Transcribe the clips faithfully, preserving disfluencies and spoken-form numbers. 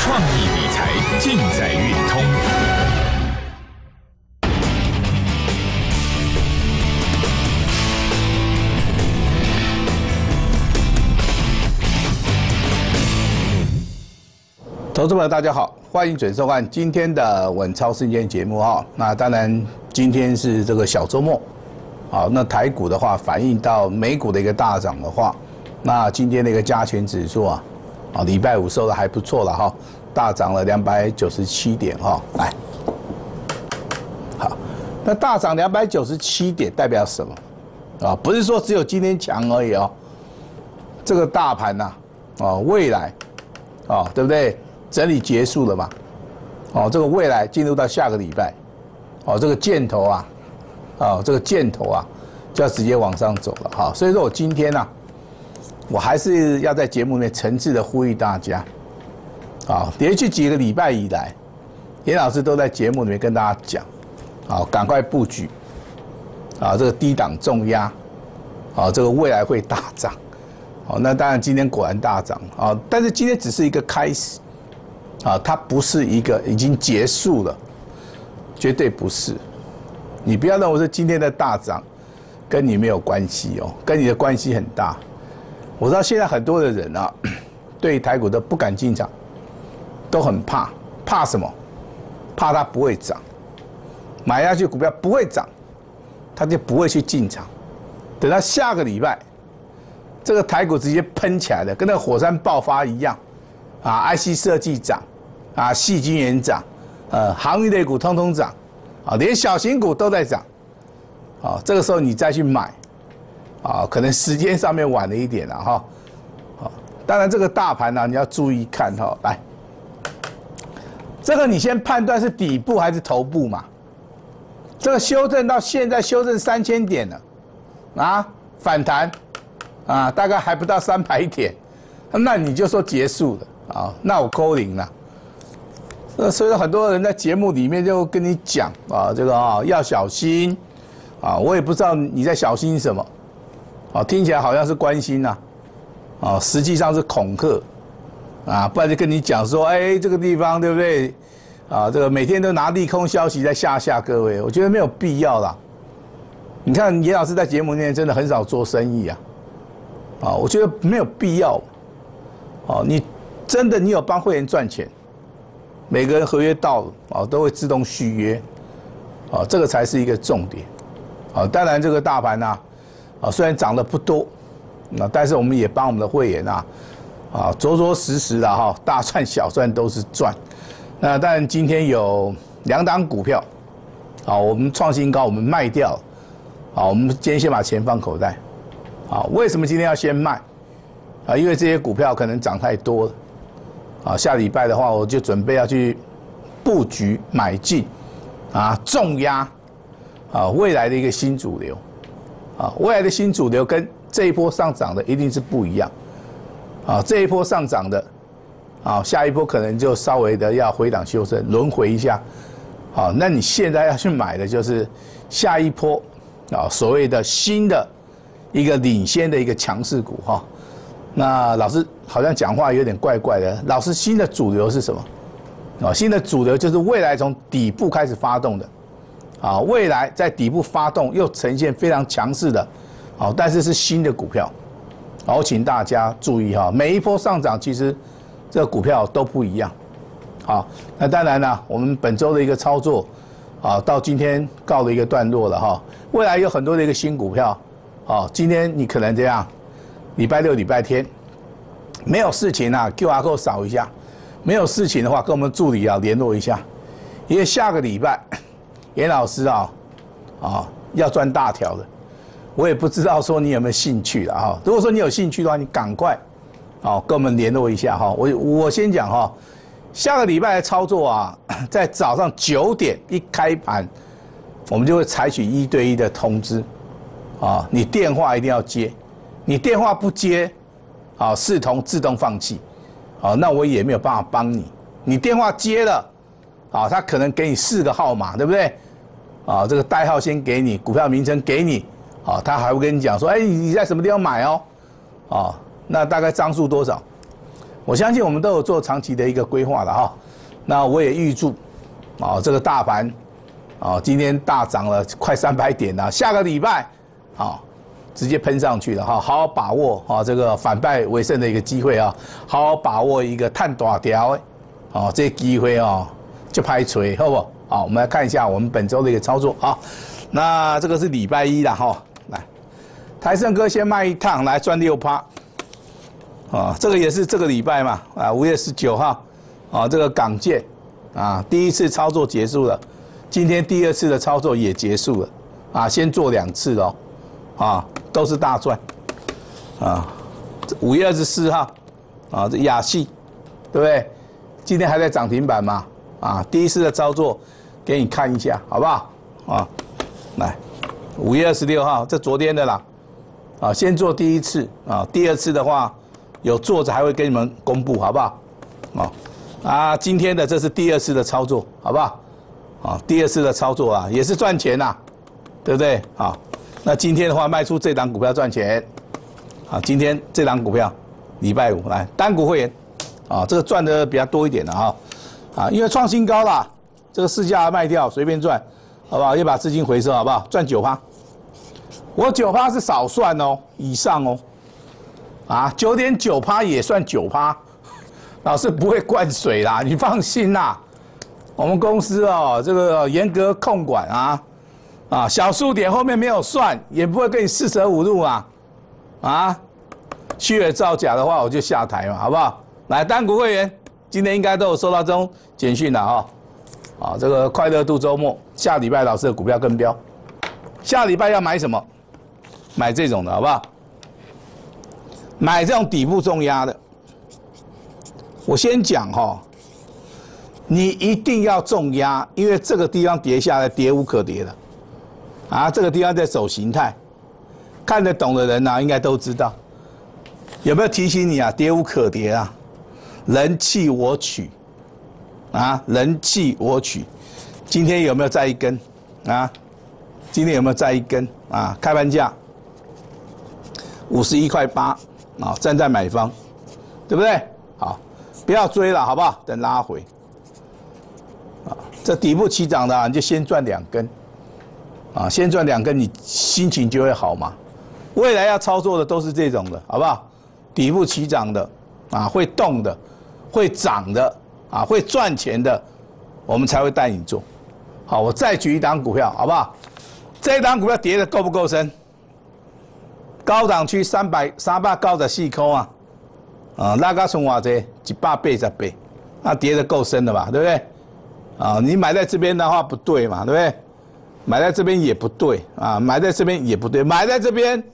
创意理财尽在运通。 投资朋友大家好，欢迎准时收看今天的稳超瞬间节目哈。那当然，今天是这个小周末，好，那台股的话反映到美股的一个大涨的话，那今天的一个加权指数啊，啊礼拜五收的还不错了哈，大涨了两百九十七点哈。来，好，那大涨两百九十七点代表什么？啊，不是说只有今天强而已哦，这个大盘呐，啊未来，啊对不对？整理结束了嘛？哦，这个未来进入到下个礼拜，哦，这个箭头啊，哦，这个箭头啊，就要直接往上走了哈。所以说我今天呢、啊，我还是要在节目里面诚挚的呼吁大家，啊，连续几个礼拜以来，严老师都在节目里面跟大家讲，啊，赶快布局，啊，这个低档重压，啊，这个未来会大涨，好，那当然今天果然大涨啊，但是今天只是一个开始。啊，它不是一个已经结束了，绝对不是。你不要认为是今天的大涨跟你没有关系哦，跟你的关系很大。我知道现在很多的人啊，对台股都不敢进场，都很怕，怕什么？怕它不会涨，买下去股票不会涨，他就不会去进场。等到下个礼拜，这个台股直接喷起来了，跟那个火山爆发一样，啊 ，I C 设计涨。啊，矽晶圆涨，呃，航运类股通通涨，啊，连小型股都在涨，啊，这个时候你再去买，啊，可能时间上面晚了一点了哈，好，当然这个大盘呢、啊，你要注意看哈，来，这个你先判断是底部还是头部嘛，这个修正到现在修正三千点了，啊，反弹，啊，大概还不到三百点，那你就说结束了啊，那我扣零了。那所以很多人在节目里面就跟你讲啊，这个啊要小心啊，我也不知道你在小心什么，啊，听起来好像是关心呐，啊，实际上是恐吓，啊，不然就跟你讲说，哎，这个地方对不对？啊，这个每天都拿利空消息在吓吓各位，我觉得没有必要啦。你看严老师在节目里面真的很少做生意啊，啊，我觉得没有必要，啊，你真的你有帮会员赚钱。每个人合约到了啊，都会自动续约，啊，这个才是一个重点，啊，当然这个大盘呐，啊，虽然涨得不多，啊，但是我们也帮我们的会员呐，啊，着着实实的哈，大赚小赚都是赚。那当然今天有两档股票，啊，我们创新高，我们卖掉，啊，我们今天先把钱放口袋，啊，为什么今天要先卖？啊，因为这些股票可能涨太多了。啊，下礼拜的话，我就准备要去布局买进，啊，重压，啊，未来的一个新主流，啊，未来的新主流跟这一波上涨的一定是不一样，啊，这一波上涨的，啊，下一波可能就稍微的要回档修正，轮回一下，好，那你现在要去买的就是下一波，啊，所谓的新的一个领先的一个强势股哈。那老师好像讲话有点怪怪的。老师，新的主流是什么？啊，新的主流就是未来从底部开始发动的，啊，未来在底部发动又呈现非常强势的，好，但是是新的股票，好，请大家注意哈，每一波上涨其实这个股票都不一样，好，那当然了，我们本周的一个操作，啊，到今天告了一个段落了哈，未来有很多的一个新股票，好，今天你可能这样。礼拜六、礼拜天没有事情啊 ，Q R code 扫一下。没有事情的话，跟我们助理啊联络一下，因为下个礼拜严老师啊啊要赚大条的，我也不知道说你有没有兴趣了哈。如果说你有兴趣的话，你赶快啊跟我们联络一下哈。我我先讲哈，下个礼拜的操作啊，在早上九点一开盘，我们就会采取一对一的通知啊，你电话一定要接。你电话不接，啊，视同自动放弃，啊，那我也没有办法帮你。你电话接了，啊，他可能给你四个号码，对不对？啊，这个代号先给你，股票名称给你，啊，他还会跟你讲说，哎，你在什么地方买哦，啊，那大概张数多少？ 我相信我们都有做长期的一个规划的哈。那我也预祝，啊，这个大盘，啊，今天大涨了快三百点了，下个礼拜，啊，直接喷上去了哈，好好把握啊这个反败为胜的一个机会啊，好好把握一个探大条的，啊，这机会啊就拍锤，好不好？好，我们来看一下我们本周的一个操作啊。那这个是礼拜一啦哈，来，台盛哥先卖一趟，来赚六趴。啊，这个也是这个礼拜嘛，啊，五月十九号，啊，这个港建，啊，第一次操作结束了，今天第二次的操作也结束了，啊，先做两次哦，啊，都是大赚，啊，五月二十四号，啊，这亚细，对不对？今天还在涨停板嘛，啊，第一次的操作给你看一下，好不好？啊，来，五月二十六号，这昨天的啦，啊，先做第一次，啊，第二次的话。有做着还会跟你们公布，好不好？哦，啊，今天的这是第二次的操作，好不好？啊，第二次的操作啊，也是赚钱呐，对不对？好，那今天的话卖出这档股票赚钱，啊，今天这档股票，礼拜五来单股会员，啊，这个赚的比较多一点的哈，啊，因为创新高啦，这个市价卖掉随便赚，好不好？也把资金回收，好不好？赚九趴，我九趴是少算哦，以上哦。啊，九点九趴也算九趴，老师不会灌水啦，你放心啦。我们公司哦，这个严格控管啊，啊，小数点后面没有算，也不会跟你四舍五入啊，啊，虚伪造假的话我就下台嘛，好不好？来，单股会员今天应该都有收到这种简讯了啊，啊，这个快乐度周末，下礼拜老师的股票跟标，下礼拜要买什么？买这种的好不好？买这种底部重压的，我先讲哈，你一定要重压，因为这个地方跌下来，跌无可跌的，啊，这个地方在走形态，看得懂的人啊，应该都知道。有没有提醒你啊？跌无可跌啊，人弃我取，啊，人弃我取。今天有没有再一根？啊，今天有没有再一根？啊，开盘价五十一块八。啊，站在买方，对不对？好，不要追了，好不好？等拉回。啊，这底部起涨的、啊，你就先赚两根，啊，先赚两根，你心情就会好嘛。未来要操作的都是这种的，好不好？底部起涨的，啊，会动的，会涨的，啊，会赚钱的，我们才会带你做。好，我再举一档股票，好不好？这一档股票跌的够不够深？高档区三百三百九十四块啊，啊，那个从偌济一百八十倍，那跌得够深了吧，对不对？啊，你买在这边的话不对嘛，对不对？买在这边也不对啊，买在这边也不对，买在这边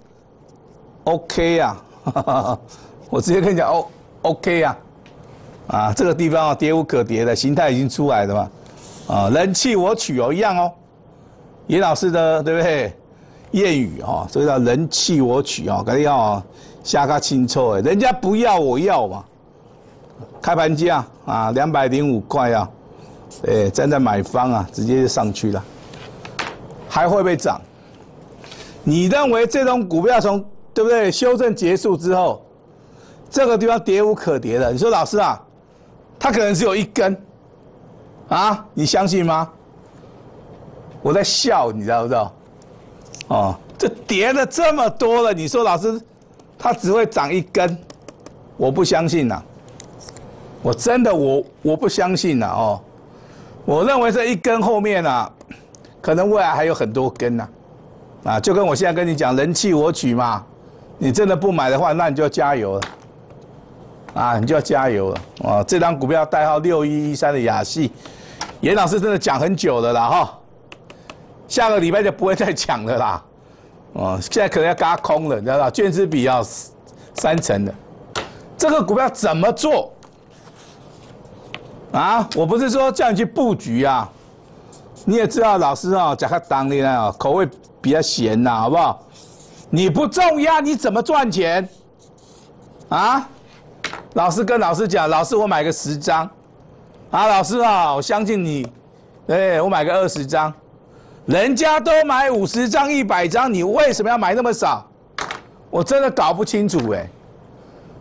，OK 呀、啊，我直接跟你讲，哦 ，OK 呀、啊，啊，这个地方啊，跌无可跌的形态已经出来了嘛，啊，人弃我取哦，一样哦，严老师的对不对？谚语哈，这个叫人弃我取啊，肯定要下个清楚哎，人家不要我要嘛。开盘价啊，两百零五块啊，哎，站在买方啊，直接就上去了，还会不会涨？你认为这种股票从对不对修正结束之后，这个地方跌无可跌的？你说老师啊，它可能只有一根啊，你相信吗？我在笑，你知道不知道？哦，这跌了这么多了，你说老师，它只会涨一根，我不相信呐，我真的我我不相信呐哦，我认为这一根后面啊，可能未来还有很多根呐，啊，就跟我现在跟你讲，人弃我取嘛，你真的不买的话，那你就要加油了，啊，你就要加油了啊！这张股票代号六一一三的亚细，严老师真的讲很久了啦哈。下个礼拜就不会再讲了啦，哦，现在可能要嘎空了，你知道吧？券资比要三成的，这个股票怎么做？啊，我不是说叫你去布局啊，你也知道老师啊，讲他当的啊，口味比较咸呐，好不好？你不重压，你怎么赚钱？啊？老师跟老师讲，老师我买个十张，啊，老师啊，我相信你，哎，我买个二十张。人家都买五十张、一百张，你为什么要买那么少？我真的搞不清楚哎、欸。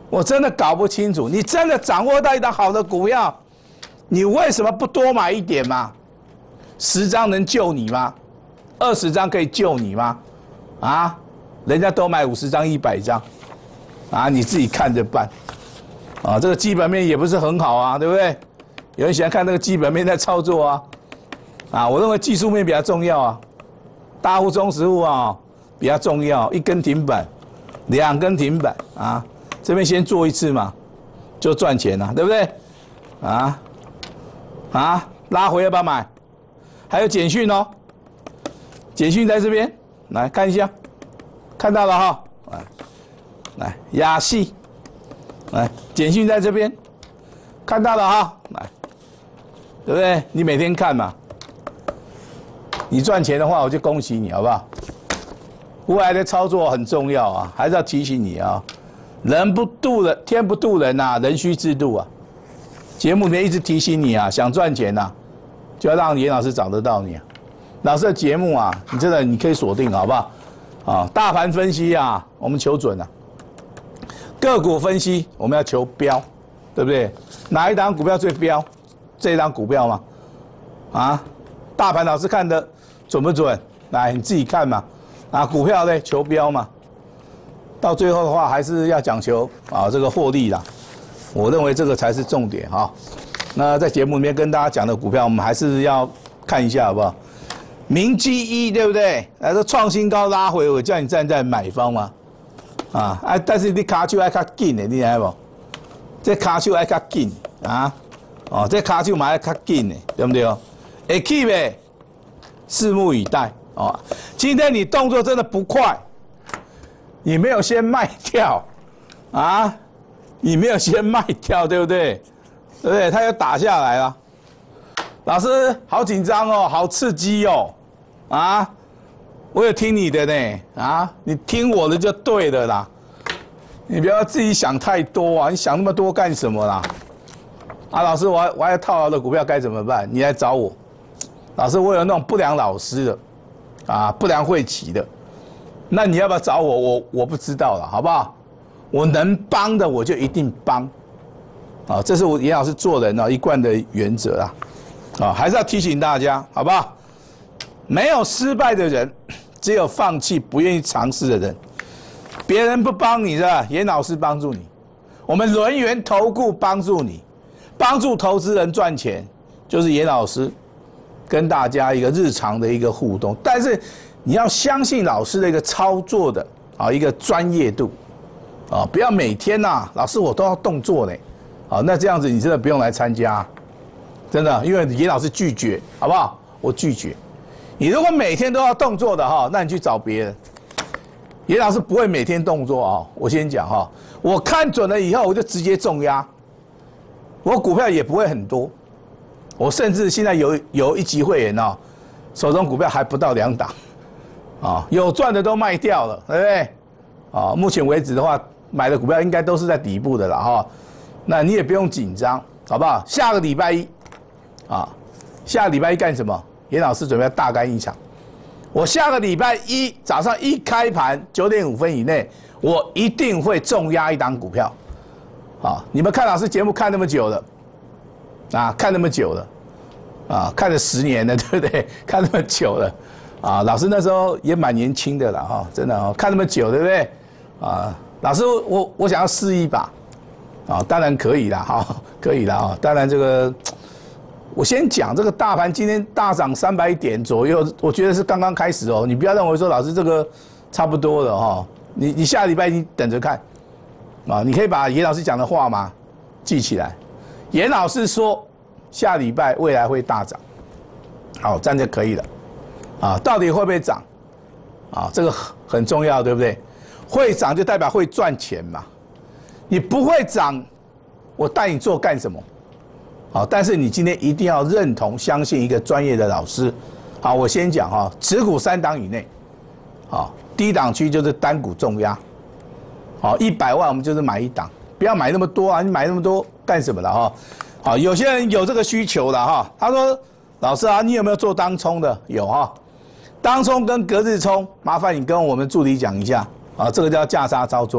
我真的搞不清楚，你真的掌握到一档好的股票，你为什么不多买一点嘛？十张能救你吗？二十张可以救你吗？啊，人家都买五十张、一百张，啊，你自己看着办。啊，这个基本面也不是很好啊，对不对？有人喜欢看那个基本面在操作啊，啊，我认为技术面比较重要啊，大户、中实户啊比较重要，一根停板，两根停板啊，这边先做一次嘛，就赚钱了，对不对？啊，啊，拉回要不要买？还有简讯哦，简讯在这边，来看一下，看到了哈，来，来亚细。来，简讯在这边，看到了哈，来，对不对？你每天看嘛，你赚钱的话，我就恭喜你，好不好？未来的操作很重要啊，还是要提醒你啊，人不渡人，天不渡人呐、啊，人须自渡啊。节目里面一直提醒你啊，想赚钱呐、啊，就要让严老师找得到你、啊。老师的节目啊，你真的你可以锁定，好不好？啊，大盘分析啊，我们求准啊。个股分析我们要求标，对不对？哪一档股票最标？这一档股票嘛，啊，大盘老师看的准不准？来，你自己看嘛。啊，股票呢求标嘛。到最后的话，还是要讲求啊这个获利啦。我认为这个才是重点哈。那在节目里面跟大家讲的股票，我们还是要看一下好不好？明基一对不对？来这创新高拉回，我叫你站在买方嘛。啊，啊！但是你卡手爱较紧的，你知无？这卡手爱较紧啊！哦，这卡手嘛爱较紧的，对不对？会去呗，拭目以待哦。今天你动作真的不快，你没有先卖掉啊？你没有先卖掉，对不对？对不对？它又打下来了，老师好紧张哦，好刺激哦，啊！我有听你的呢，啊，你听我的就对了啦，你不要自己想太多啊，你想那么多干什么啦？啊，老师，我还我还套牢的股票该怎么办？你来找我，老师，我有那种不良老师的，啊，不良会期的，那你要不要找我？我我不知道了，好不好？我能帮的我就一定帮，啊，这是我严老师做人啊一贯的原则啊，啊，还是要提醒大家，好不好？没有失败的人，只有放弃、不愿意尝试的人。别人不帮你的，严老师帮助你。我们轮源投顾帮助你，帮助投资人赚钱，就是严老师跟大家一个日常的一个互动。但是你要相信老师的一个操作的啊一个专业度啊，不要每天呐、啊，老师我都要动作呢，啊，那这样子你真的不用来参加，真的，因为严老师拒绝，好不好？我拒绝。你如果每天都要动作的哈，那你去找别人。严老师不会每天动作啊，我先讲哈，我看准了以后我就直接重压，我股票也不会很多，我甚至现在有有一级会员哦，手中股票还不到两档，啊，有赚的都卖掉了，对不对？啊，目前为止的话，买的股票应该都是在底部的了哈，那你也不用紧张，好不好？下个礼拜一，啊，下个礼拜一干什么？严老师准备要大干一场，我下个礼拜一早上一开盘九点五分以内，我一定会重压一档股票。好，你们看老师节目看那么久了，啊，看那么久了，啊，看了十年了，对不对？看那么久了，啊，老师那时候也蛮年轻的了哈，真的哦，看那么久，对不对？啊，老师我我想要试一把，啊，当然可以啦，哈，可以啦啊，当然这个。我先讲这个大盘今天大涨三百点左右，我觉得是刚刚开始哦。你不要认为说老师这个差不多了哈，你你下礼拜你等着看，啊，你可以把严老师讲的话嘛记起来。严老师说下礼拜未来会大涨，好，这样就可以了。啊，到底会不会涨？啊，这个很重要，对不对？会涨就代表会赚钱嘛。你不会涨，我带你做干什么？好，但是你今天一定要认同、相信一个专业的老师。好，我先讲哈，持股三档以内，好，低档区就是单股重压，好，一百万我们就是买一档，不要买那么多啊！你买那么多干什么了哈？好，有些人有这个需求了哈，他说：“老师啊，你有没有做当冲的？”有哈，当冲跟隔日冲，麻烦你跟我们助理讲一下啊，这个叫价差操作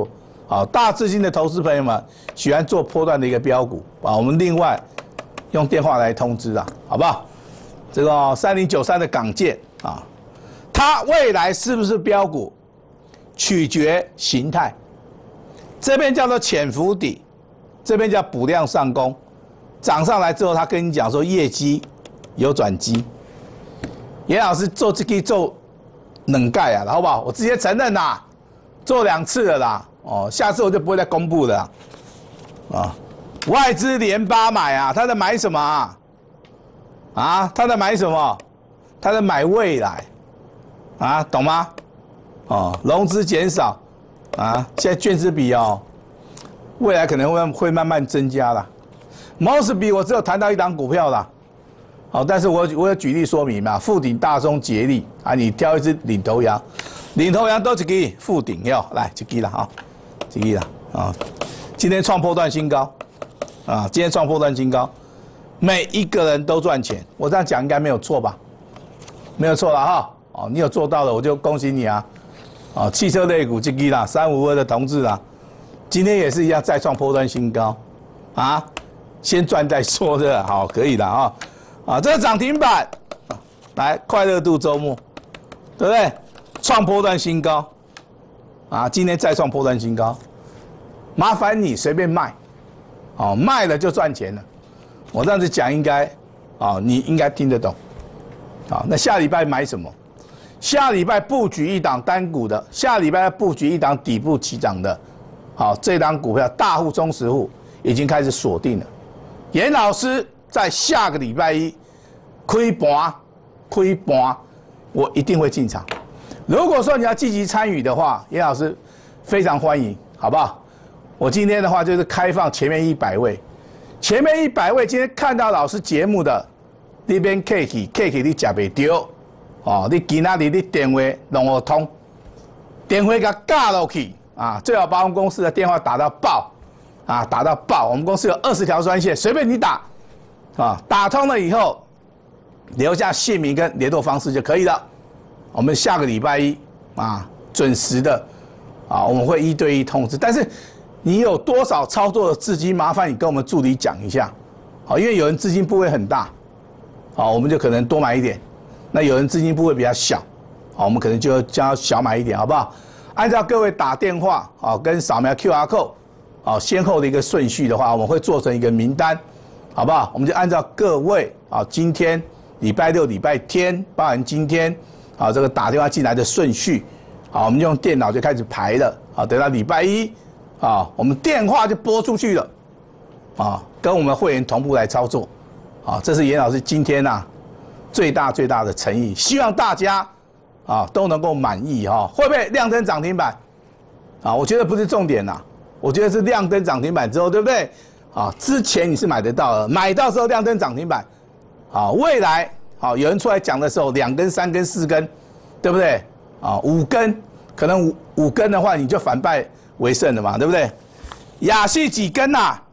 好，大资金的投资朋友们喜欢做波段的一个标股啊，我们另外用电话来通知啊，好不好？这个三零九三的港建啊，它未来是不是标股，取决形态。这边叫做潜伏底，这边叫补量上攻，涨上来之后，他跟你讲说业绩有转机。严老师做这个做冷盖啊，好不好？我直接承认啦，做两次了啦。哦，下次我就不会再公布了，啊，外资连八买啊，他在买什么啊？啊，他在买什么？他在买未来，啊，懂吗？哦，融资减少，啊，现在券资比哦，未来可能会会慢慢增加啦。毛斯比我只有谈到一档股票啦，好，但是我我有举例说明嘛，富鼎、大中、捷力啊，你挑一只领头羊，领头羊都一支，富鼎要来一支啦啊。这个啦啊，今天创波段新高，啊，今天创波段新高，每一个人都赚钱，我这样讲应该没有错吧？没有错了哈，哦，你有做到了，我就恭喜你啊，啊，汽车类股这个啦，三五二的同志啦，今天也是一样再创波段新高，啊，先赚再说的，好，可以的啊，啊，这个涨停板，来快乐度周末，对不对？创波段新高。啊，今天再创波段新高，麻烦你随便卖，哦，卖了就赚钱了。我这样子讲应该，啊，你应该听得懂。好，那下礼拜买什么？下礼拜布局一档单股的，下礼拜要布局一档底部起涨的。好，这档股票大户、中实户已经开始锁定了。严老师在下个礼拜一开盘，开盘，我一定会进场。如果说你要积极参与的话，严老师非常欢迎，好不好？我今天的话就是开放前面一百位，前面一百位今天看到老师节目的，那边 cake cake 你吃不丢，哦，你今仔日你电话让我通，电话给它架落去啊，最好把我们公司的电话打到爆，啊，打到爆，我们公司有二十条专线，随便你打，啊，打通了以后留下姓名跟联络方式就可以了。我们下个礼拜一啊，准时的啊，我们会一对一通知。但是你有多少操作的资金，麻烦你跟我们助理讲一下，好，因为有人资金部位很大，好，我们就可能多买一点；那有人资金部位比较小，好，我们可能就将小买一点，好不好？按照各位打电话啊，跟扫描 Q R code， 好，先后的一个顺序的话，我们会做成一个名单，好不好？我们就按照各位啊，今天礼拜六、礼拜天，包含今天。好，这个打电话进来的顺序，好，我们用电脑就开始排了。好，等到礼拜一，啊，我们电话就拨出去了，啊，跟我们会员同步来操作，啊，这是严老师今天呐、啊、最大最大的诚意，希望大家啊都能够满意哈、啊。会不会亮灯涨停板？啊，我觉得不是重点呐，我觉得是亮灯涨停板之后，对不对？啊，之前你是买得到的，买到时候亮灯涨停板，啊，未来。好，有人出来讲的时候，两根、三根、四根，对不对？啊，五根，可能五五根的话，你就反败为胜了嘛，对不对？亚细几根呐、啊？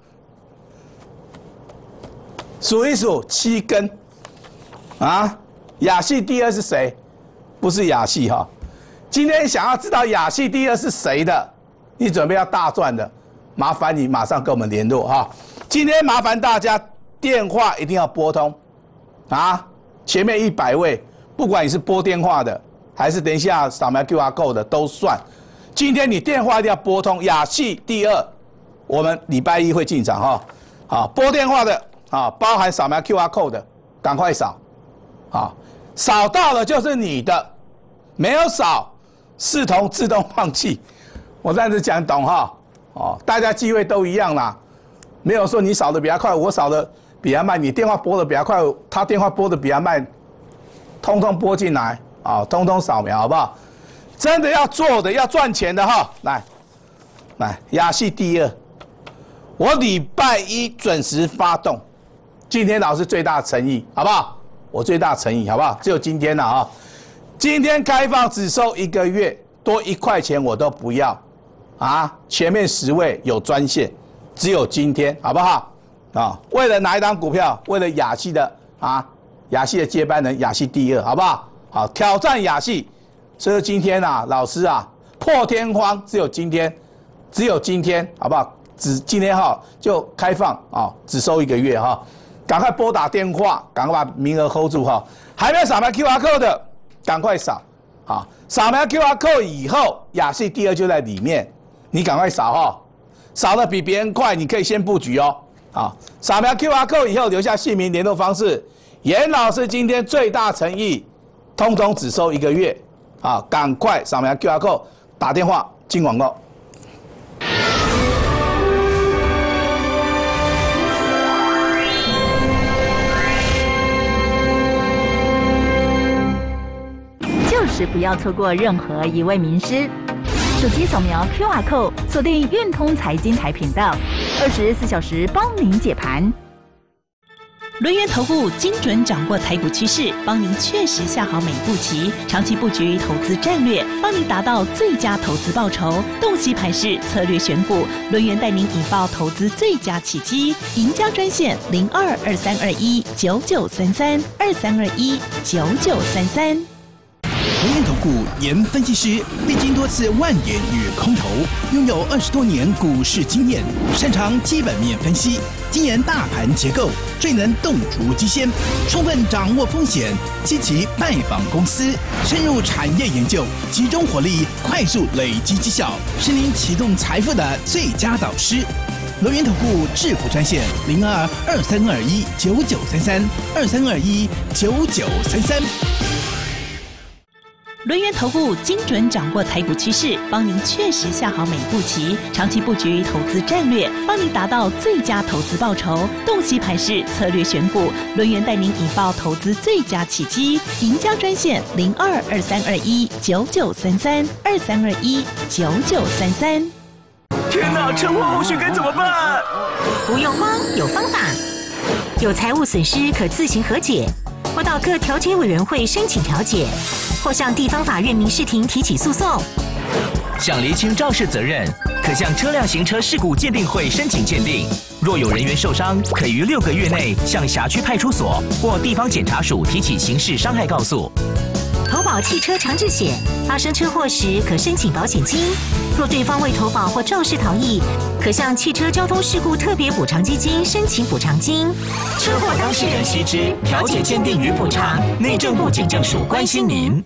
数一数，七根。啊，亚细第二是谁？不是亚细哈。今天想要知道亚细第二是谁的，你准备要大赚的，麻烦你马上跟我们联络哈。今天麻烦大家电话一定要拨通，啊。前面一百位，不管你是拨电话的，还是等一下扫描 Q R code 的都算。今天你电话一定要拨通，亚细第二，我们礼拜一会进场哈。好，拨电话的啊，包含扫描 Q R code 的，赶快扫。好，扫到了就是你的，没有扫，视同自动放弃。我这样子讲懂哈？哦，大家机会都一样啦，没有说你扫的比较快，我扫的。比他慢，你电话拨的比他快，他电话拨的比他慢，通通拨进来啊，通通扫描，好不好？真的要做的，要赚钱的哈，来，来，亚细第二，我礼拜一准时发动，今天老师最大诚意，好不好？我最大诚意，好不好？只有今天了啊，今天开放只收一个月，多一块钱我都不要，啊，前面十位有专线，只有今天，好不好？啊，为了哪一档股票？为了亚细的啊，亚细的接班人，亚细第二，好不好？好，挑战亚细。所以今天啊，老师啊，破天荒只有今天只有今天，好不好？只今天哈就开放啊，只收一个月哈，赶快拨打电话，赶快把名额 hold 住哈。还没有扫描 Q R code 的，赶快扫啊！扫描 Q R code 以后，雅系第二就在里面，你赶快扫哈，扫得比别人快，你可以先布局哦。好，扫描 Q R code 以后，留下姓名、联络方式。严老师今天最大诚意，通通只收一个月，啊，赶快扫描 Q R code， 打电话进广告。 就是不要错过任何一位名师。手机扫描 Q R code， 锁定运通财经台频道，二十四小时帮您解盘。 轮源投顾精准掌握台股趋势，帮您确实下好每一步棋，长期布局投资战略，帮您达到最佳投资报酬。洞悉盘势，策略选股，轮源带您引爆投资最佳契机。赢家专线零二二三二一九九三三二三二一九九三三。 轮源投顾严分析师，历经多次万点与空头，拥有二十多年股市经验，擅长基本面分析，精研大盘结构，最能洞烛机先，充分掌握风险，积极拜访公司，深入产业研究，集中火力，快速累积绩效，是您启动财富的最佳导师。轮源投顾致富专线零二二三二一九九三三二三二一九九三三。 轮源投顾精准掌握台股趋势，帮您确实下好每一步棋，长期布局投资战略，帮您达到最佳投资报酬。洞悉盘势，策略选股，轮源带您引爆投资最佳契机。赢家专线零二二三二一九九三三二三二一九九三三。 天哪，车祸无序该怎么办？ 不用慌，有方法。有财务损失可自行和解，或到各调解委员会申请调解，或向地方法院民事庭提起诉讼。 想厘清肇事责任，可向车辆行车事故鉴定会申请鉴定。若有人员受伤，可于六个月内向辖区派出所或地方检察署提起刑事伤害告诉。 投保汽车强制险，发生车祸时可申请保险金。若对方未投保或肇事逃逸，可向汽车交通事故特别补偿基金申请补偿金。 车祸当事人须知，调解鉴定与补偿，内政部警政署关心您。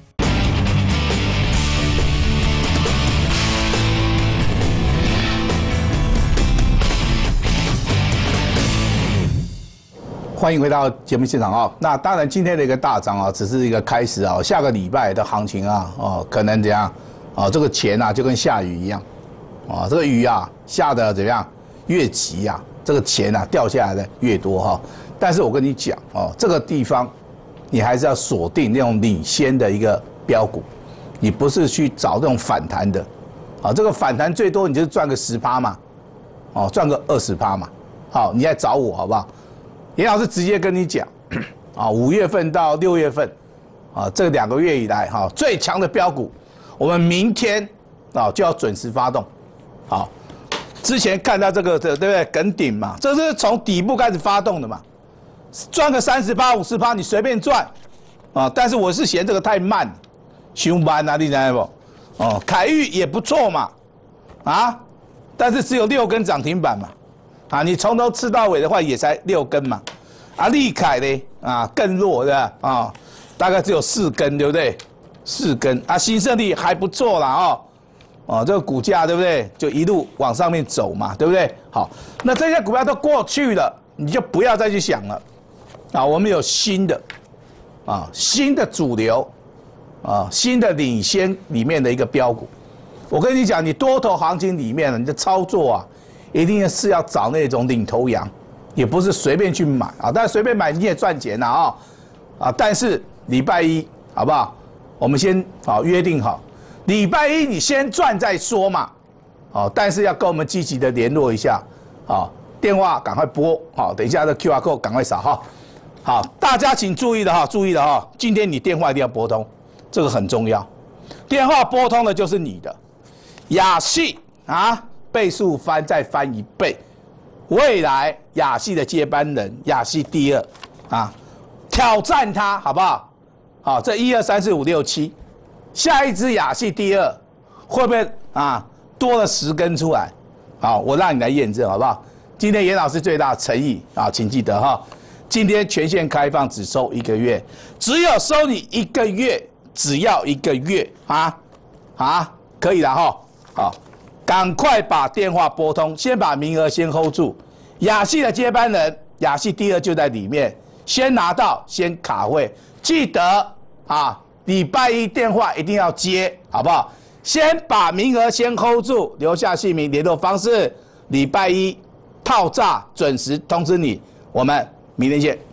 欢迎回到节目现场啊！那当然，今天的一个大涨啊，只是一个开始啊。下个礼拜的行情啊，哦，可能怎样？啊，这个钱啊，就跟下雨一样，啊，这个雨啊下的怎么样？越急啊，这个钱啊掉下来的越多哈。但是我跟你讲哦，这个地方你还是要锁定那种领先的一个标股，你不是去找这种反弹的，啊，这个反弹最多你就是赚个十趴嘛，哦，赚个二十趴嘛。好，你来找我好不好？严老师直接跟你讲，啊，五月份到六月份，啊，这两个月以来哈最强的标股，我们明天啊就要准时发动，好，之前看到这个对不对？梗顶嘛，这是从底部开始发动的嘛，赚个三十趴、五十趴你随便赚，啊，但是我是嫌这个太慢，凶慢啊，你知道不？哦，凯域也不错嘛，啊，但是只有六根涨停板嘛。啊，你从头吃到尾的话，也才六根嘛，啊，利凯呢，啊，更弱的啊，大概只有四根，对不对？四根啊，新胜利还不错啦，哦，哦，这个股价对不对？就一路往上面走嘛，对不对？好，那这些股票都过去了，你就不要再去想了，啊，我们有新的，啊，新的主流，啊，新的领先里面的一个标股，我跟你讲，你多头行情里面你的操作啊。一定是要找那种领头羊，也不是随便去买啊。但是随便买你也赚钱了啊，啊！但是礼拜一好不好？我们先好约定好，礼拜一你先赚再说嘛。好，但是要跟我们积极的联络一下，好，电话赶快拨，好，等一下的 Q R code 赶快扫哈。好，大家请注意的哈，注意的哈，今天你电话一定要拨通，这个很重要。电话拨通的就是你的雅系啊。倍数翻再翻一倍，未来雅系的接班人，雅系第二啊，挑战他好不好？好，这一二三四五六七，下一支雅系第二会不会啊多了十根出来？ 好，我让你来验证好不好？今天严老师最大诚意啊，请记得哈，今天全线开放只收一个月，只有收你一个月，只要一个月啊啊，可以了哈，好，赶快把电话拨通，先把名额先 hold 住。雅系的接班人，雅系第二就在里面，先拿到，先卡位，记得啊，礼拜一电话一定要接，好不好？先把名额先 hold 住，留下姓名、联络方式，礼拜一套炸准时通知你，我们明天见。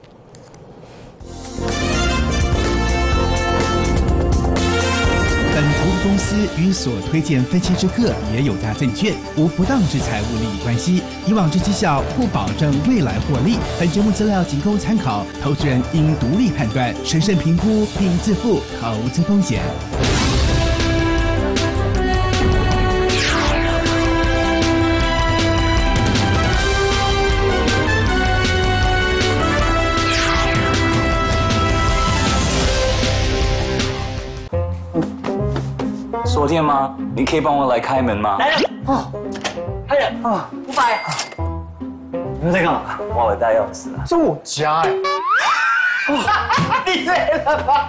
本投资公司与所推荐分析之个别有价证券无不当之财务利益关系，以往之绩效不保证未来获利。本节目资料仅供参考，投资人应独立判断、审慎评估并自负投资风险。 昨天吗？你可以帮我来开门吗？ 来了，哦，来了，啊，五百。你们在干嘛？ 忘了带钥匙了。 这我家哎。你累了吧？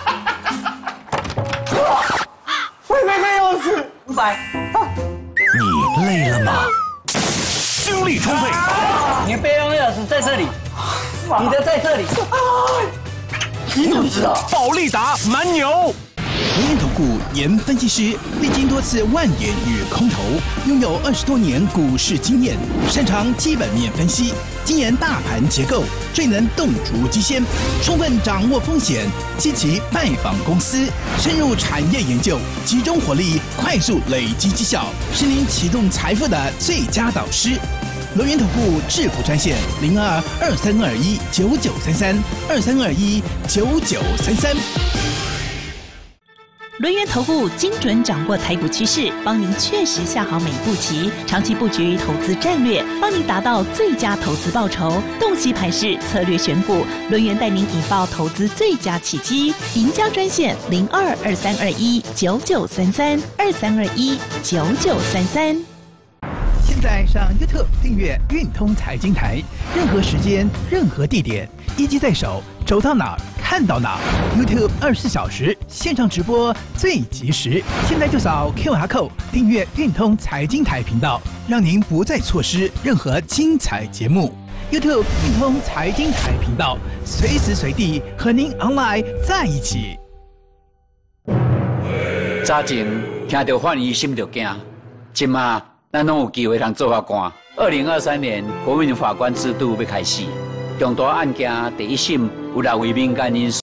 我没带钥匙。五百。 你累了吗？精力充沛。 你的备用钥匙在这里，你的在这里。你怎么知道？ 保利达蛮牛。 轮源投顾严分析师，历经多次万点与空头，拥有二十多年股市经验，擅长基本面分析，精研大盘结构，最能洞烛机先，充分掌握风险，积极拜访公司，深入产业研究，集中火力，快速累积绩效，是您启动财富的最佳导师。轮源投顾致富专线零二二三二一九九三三二三二一九九三三。 轮源投顾精准掌握台股趋势，帮您确实下好每一步棋，长期布局投资战略，帮您达到最佳投资报酬。洞悉盘势，策略选股，轮源带您引爆投资最佳契机。赢家专线零二二三二一九九三三二三二一九九三三。 现在上 YouTube 订阅运通财经台，任何时间、任何地点，一机在手，走到哪儿看到哪儿。YouTube 二十四小时线上直播最及时，现在就扫 Q R code 订阅运通财经台频道，让您不再错失任何精彩节目。YouTube 运通财经台频道，随时随地和您 online 在一起。 早前听到法医心就惊，今嘛咱拢有机会通做法官。二零二三年国民法官制度要开始，重大案件第一审有六位民间因素。